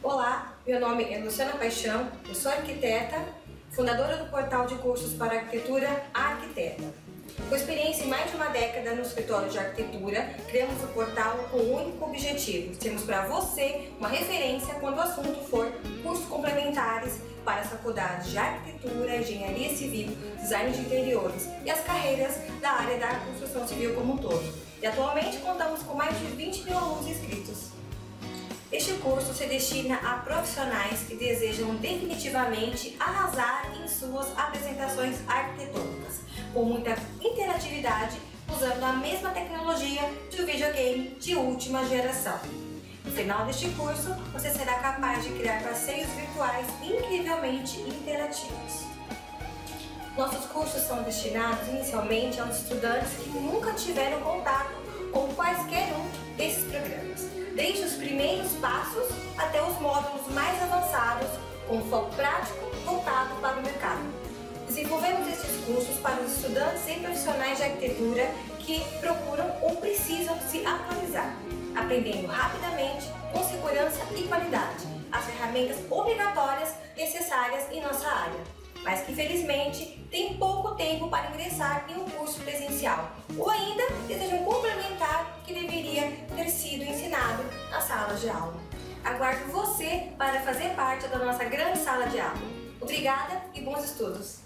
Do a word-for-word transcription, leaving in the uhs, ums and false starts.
Olá, meu nome é Luciana Paixão, eu sou arquiteta, fundadora do portal de cursos para arquitetura Arquiteta. Com experiência em mais de uma década no escritório de arquitetura, criamos o portal com o único objetivo: sermos para você uma referência quando o assunto for cursos complementares para as faculdades de arquitetura, engenharia civil, design de interiores e as carreiras da área da construção civil como um todo. E atualmente contamos com mais de vinte mil alunos inscritos. Este curso se destina a profissionais que desejam definitivamente arrasar em suas apresentações arquitetônicas, com muita interatividade, usando a mesma tecnologia de um videogame de última geração. No final deste curso, você será capaz de criar passeios virtuais incrivelmente interativos. Nossos cursos são destinados inicialmente aos estudantes que nunca tiveram contato com quaisquer um desses programas, desde os primeiros passos até os módulos mais avançados, com foco prático voltado para o mercado. Desenvolvemos esses cursos para os estudantes e profissionais de arquitetura que procuram ou precisam se atualizar, aprendendo rapidamente, com segurança e qualidade, as ferramentas obrigatórias necessárias em nossa área, mas que infelizmente tem pouco tempo para ingressar em um curso presencial, ou ainda desejam complementar o que deveria ter sido ensinado na sala de aula. Aguardo você para fazer parte da nossa grande sala de aula. Obrigada e bons estudos!